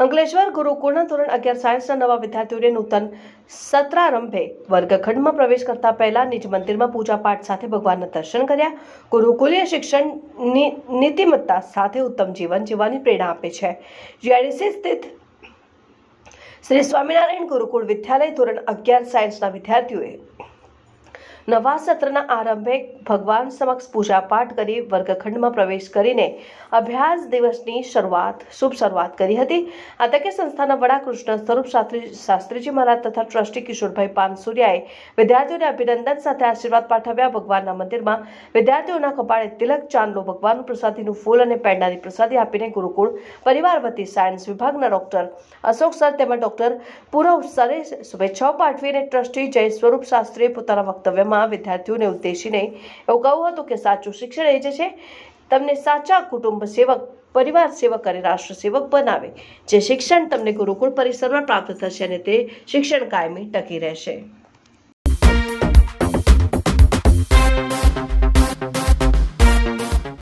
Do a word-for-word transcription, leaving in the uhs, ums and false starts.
અંકલેશ્વર ગુરુકુળના ધોરણ અગિયાર સાયન્સના નવા વિદ્યાર્થીઓને નૂતન સત્રારંભે વર્ગખંડમાં પ્રવેશ કરતા પહેલા નિજ મંદિરમાં પૂજાપાઠ સાથે ભગવાનના દર્શન કર્યા. ગુરુકુલીય શિક્ષણની નીતિમત્તા સાથે ઉત્તમ જીવન જીવવાની પ્રેરણા આપે છે. જીઆઈડીસી સ્થિત શ્રી સ્વામિનારાયણ ગુરુકુળ વિદ્યાલય ધોરણ અગિયાર સાયન્સના વિદ્યાર્થીઓએ નવા સત્રના આરંભે ભગવાન સમક્ષ પૂજાપાઠ કરી વર્ગખંડમાં પ્રવેશ કરીને અભ્યાસ દિવસની શરૂઆત શુભ શરૂઆત કરી હતી. આ તકે સંસ્થાના વડા કૃષ્ણ સ્વરૂપ શાસ્ત્રીજી મહારાજ તથા ટ્રસ્ટી કિશોરભાઈ પાનસુરિયાએ વિદ્યાર્થીઓને અભિનંદન સાથે આશીર્વાદ પાઠવ્યા. ભગવાનના મંદિરમાં વિદ્યાર્થીઓના કપાળે તિલક, ચાંદલો, ભગવાનનું પ્રસાદીનું ફૂલ અને પેંડાની પ્રસાદી આપીને ગુરુકુળ પરિવાર વતી સાયન્સ વિભાગના ડોક્ટર અશોક સર તેમજ ડોક્ટર પૂરવ સરે શુભેચ્છાઓ પાઠવીને ટ્રસ્ટી જય સ્વરૂપ શાસ્ત્રીએ પોતાના વક્તવ્યમાં વિદ્યાર્થીઓને ઉદ્દેશીને એવું કહ્યું હતું કે સાચું શિક્ષણ એ જ છે તમને સાચા કુટુંબ સેવક, પરિવાર સેવક અને રાષ્ટ્ર સેવક બનાવે. જે શિક્ષણ તમને ગુરુકુળ પરિસરમાં પ્રાપ્ત થશે અને તે શિક્ષણ કાયમી ટકી રહેશે.